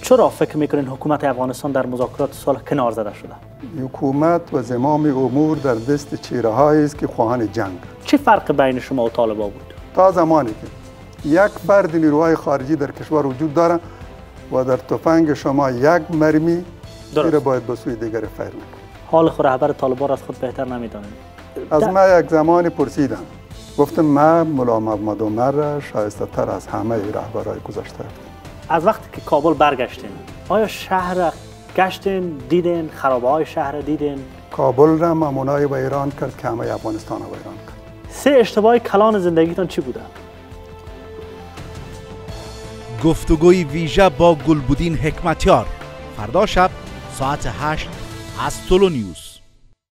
چرا فکر میکنین حکومت افغانستان در مذاکرات صلح کنار زده شده؟ حکومت و زمام امور در دست چهره‌هایی است که خواهان جنگ. چه فرق بین شما و طالبان بود؟ تا زمانی که یک فرد نیروهای خارجی در کشور وجود داره و در تفنگ شما یک مرمی را باید به سوی دیگر فیر نکنید. حال خود رهبر طالبان از خود بهتر نمیدانید؟ از ما یک زمانی پرسیدم، گفتم من ملا محمد عمر را شایسته تر از همه رهبرهای گذشته. از وقتی که کابل برگشتین آیا شهر را گشتین، دیدین، خرابه های شهر را دیدین؟ کابل را ممنوع به ایران کرد که همه افغانستان را ایران کرد. 3 اشتباه کلان زندگیتان چی بوده؟ گفتگوی ویژه با گلبدین حکمتیار فردا شب ساعت 8 از تولو نیوز.